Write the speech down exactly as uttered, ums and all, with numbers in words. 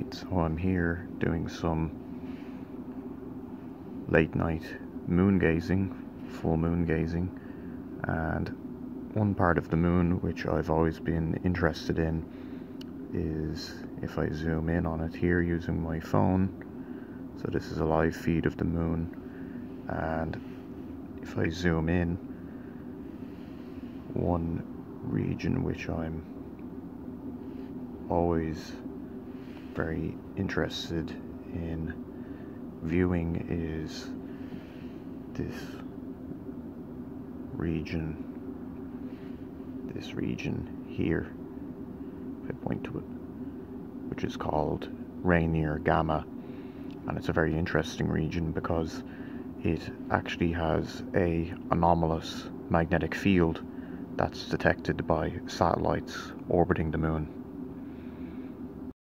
So I'm here doing some late night moon gazing, full moon gazing, and one part of the moon which I've always been interested in is if I zoom in on it here using my phone. So this is a live feed of the moon, and if I zoom in, one region which I'm always very interested in viewing is this region, this region here, if I point to it, which is called Reiner Gamma, and it's a very interesting region because it actually has a anomalous magnetic field that's detected by satellites orbiting the moon.